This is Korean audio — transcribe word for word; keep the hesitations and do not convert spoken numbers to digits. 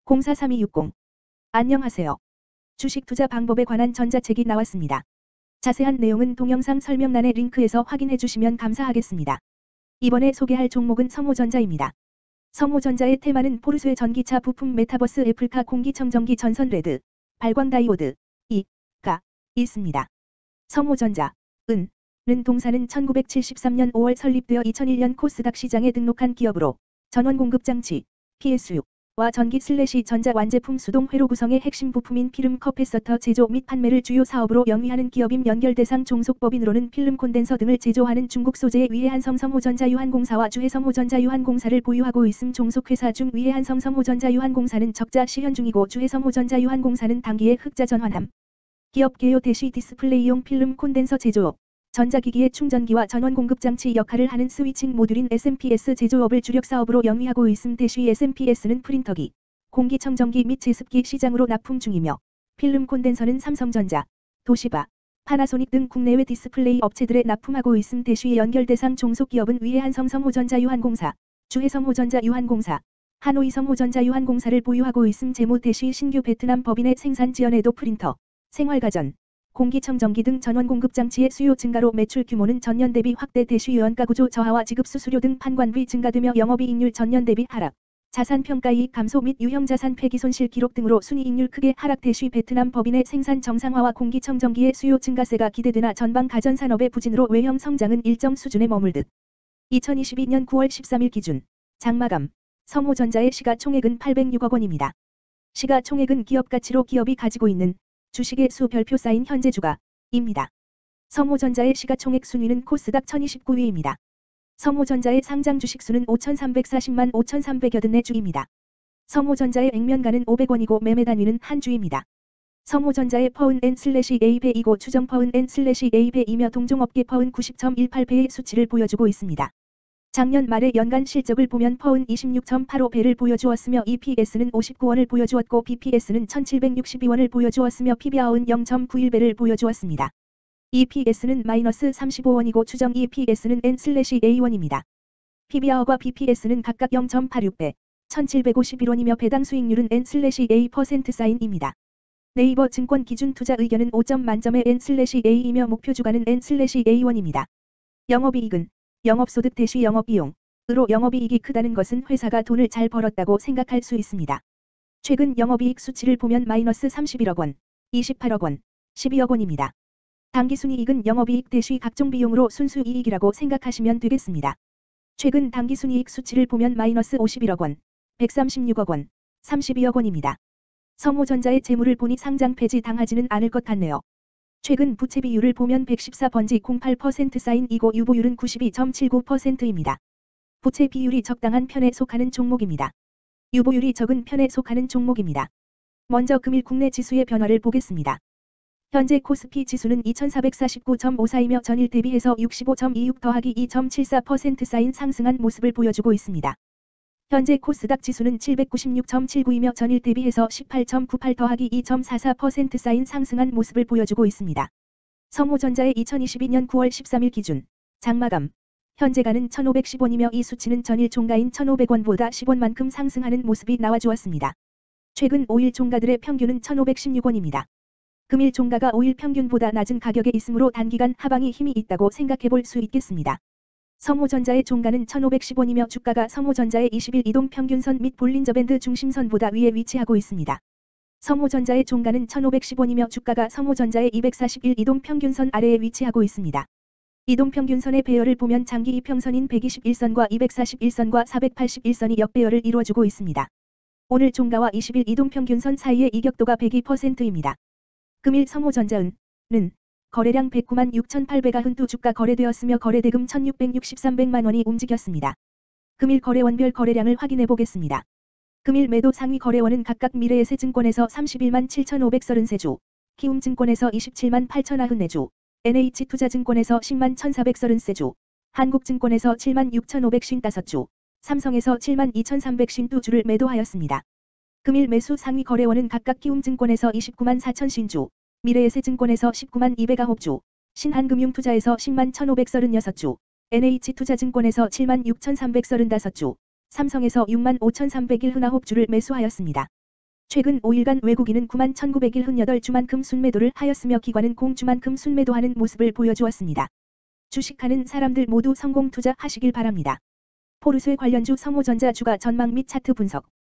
공사삼이육공. 안녕하세요. 주식 투자 방법에 관한 전자책이 나왔습니다. 자세한 내용은 동영상 설명란의 링크에서 확인해 주시면 감사하겠습니다. 이번에 소개할 종목은 성호전자입니다. 성호전자의 테마는 포르쉐 전기차 부품 메타버스 애플카 공기청정기 전선 레드, 발광 다이오드, 이,가 있습니다. 성호전자, 은, 는 동사는 천구백칠십삼년 오월 설립되어 이천일년 코스닥 시장에 등록한 기업으로 전원 공급 장치, 피에스유, 와 전기 슬래시 전자 완제품 수동 회로 구성의 핵심 부품인 필름 커패서터 제조 및 판매를 주요 사업으로 영위하는 기업임. 연결 대상 종속법인으로는 필름 콘덴서 등을 제조하는 중국 소재의 위해한성 성호전자 유한공사와 주해 성호전자 유한공사를 보유하고 있음. 종속회사 중 위해한성 성호전자 유한공사는 적자 실현 중이고 주해 성호전자 유한공사는 단기에 흑자 전환함. 기업 개요 대시 디스플레이용 필름 콘덴서 제조업, 전자기기의 충전기와 전원 공급 장치 역할을 하는 스위칭 모듈인 에스엠피에스 제조업을 주력 사업으로 영위하고 있음. 대시 에스엠피에스는 프린터기, 공기청정기 및 제습기 시장으로 납품 중이며 필름 콘덴서는 삼성전자, 도시바, 파나소닉 등 국내외 디스플레이 업체들에 납품하고 있음. 대시 연결 대상 종속기업은 위해한성 성호전자 유한공사, 주해 성호전자 유한공사, 하노이 성호전자 유한공사를 보유하고 있음. 재무 대시 신규 베트남 법인의 생산 지원에도 프린터, 생활가전, 공기청정기 등 전원 공급 장치의 수요 증가로 매출 규모는 전년 대비 확대. 대시 원가 구조 저하와 지급 수수료 등 판관비 증가되며 영업이익률 전년 대비 하락, 자산 평가이익 감소 및 유형자산 폐기 손실 기록 등으로 순이익률 크게 하락. 대시 베트남 법인의 생산 정상화와 공기청정기의 수요 증가세가 기대되나 전방 가전산업의 부진으로 외형 성장은 일정 수준에 머물듯. 이천이십이년 구월 십삼일 기준 장마감 성호전자의 시가총액은 팔백육억 원입니다. 시가총액은 기업가치로 기업이 가지고 있는 주식의 수 별표 쌓인 현재 주가입니다. 성호전자의 시가총액 순위는 코스닥 천이십구위입니다. 성호전자의 상장 주식수는 오천삼백사십만 오천삼백팔십사 주입니다. 성호전자의 액면가는 오백 원이고 매매 단위는 한 주입니다. 성호전자의 퍼은 엔 슬래시 에이 배이고 추정 퍼은 엔 슬래시 에이 배이며 동종업계 퍼은 구십 점 일팔 배의 수치를 보여주고 있습니다. 작년 말의 연간 실적을 보면 퍼은 이십육 점 팔오 배를 보여주었으며 이피에스는 오십구 원을 보여주었고 비피에스는 천칠백육십이 원을 보여주었으며 피비알은 영 점 구일 배를 보여주었습니다. 이피에스는 마이너스 삼십오 원이고 추정 이피에스는 엔 슬래시 에이 원입니다. 피비알과 비피에스는 각각 영 점 팔육 배, 천칠백오십일 원이며 배당 수익률은 엔 슬래시 에이 퍼센트 사인입니다. 네이버 증권 기준 투자 의견은 오 점 만점의 엔 슬래시 에이이며 목표 주가는 엔 슬래시 에이 원입니다. 영업이익은 영업소득 대시 영업비용으로 영업이익이 크다는 것은 회사가 돈을 잘 벌었다고 생각할 수 있습니다. 최근 영업이익 수치를 보면 마이너스 삼십일억 원, 이십팔억 원, 십이억 원입니다. 당기순이익은 영업이익 대시 각종 비용으로 순수이익이라고 생각하시면 되겠습니다. 최근 당기순이익 수치를 보면 마이너스 오십일억 원, 백삼십육억 원, 삼십이억 원입니다. 성호전자의 재물을 보니 상장 폐지 당하지는 않을 것 같네요. 최근 부채 비율을 보면 백십사 점 공팔 퍼센트 사인이고 유보율은 구십이 점 칠구 퍼센트입니다. 부채 비율이 적당한 편에 속하는 종목입니다. 유보율이 적은 편에 속하는 종목입니다. 먼저 금일 국내 지수의 변화를 보겠습니다. 현재 코스피 지수는 이천사백사십구 점 오사이며 전일 대비해서 육십오 점 이육 더하기 이 점 칠사 퍼센트 사인 상승한 모습을 보여주고 있습니다. 현재 코스닥 지수는 칠백구십육 점 칠구이며 전일 대비해서 십팔 점 구팔 더하기 이 점 사사 퍼센트 사인 상승한 모습을 보여주고 있습니다. 성호전자의 이천이십이년 구월 십삼일 기준 장마감 현재가는 천오백십 원이며 이 수치는 전일 종가인 천오백 원보다 십 원만큼 상승하는 모습이 나와주었습니다. 최근 오일 종가들의 평균은 천오백십육 원입니다. 금일 종가가 오일 평균보다 낮은 가격에 있으므로 단기간 하방이 힘이 있다고 생각해 볼 수 있겠습니다. 성호전자의 종가는 천오백십 원이며 주가가 성호전자의 이십일 이동 평균선 및 볼린저밴드 중심선보다 위에 위치하고 있습니다. 성호전자의 종가는 천오백십 원이며 주가가 성호전자의 이백사십일 이동 평균선 아래에 위치하고 있습니다. 이동 평균선의 배열을 보면 장기 이평선인 백이십일 선과 이백사십일 선과 사백팔십일 선이 역배열을 이루어주고 있습니다. 오늘 종가와 이십일 이동 평균선 사이의 이격도가 백이 퍼센트입니다. 금일 성호전자은 는 거래량 백구만 육천팔백구십이 주가 거래되었으며 거래대금 천육백육십삼백만 원이 움직였습니다. 금일 거래원별 거래량을 확인해 보겠습니다. 금일 매도 상위 거래원은 각각 미래에셋증권에서 삼십일만 칠천오백삼십삼 주, 키움증권에서 이십칠만 팔천구십사 주, 엔에이치투자증권에서 십만 천사백삼십삼 주, 한국증권에서 칠만 육천오백오십오 주, 삼성에서 칠만 이천삼백오십이 주를 매도하였습니다. 금일 매수 상위 거래원은 각각 키움증권에서 이십구만 사천오십 주, 미래에셋증권에서 십구만 이백구 주, 신한금융투자에서 십만 천오백삼십육 주, 엔에이치투자증권에서 칠만 육천삼백삼십오 주, 삼성에서 육만 오천삼백십칠 주를 매수하였습니다. 최근 오 일간 외국인은 구만 천구백칠십팔 주만큼 순매도를 하였으며 기관은 공주만큼 순매도하는 모습을 보여주었습니다. 주식하는 사람들 모두 성공 투자하시길 바랍니다. 포르쉐 관련주 성호전자 주가 전망 및 차트 분석.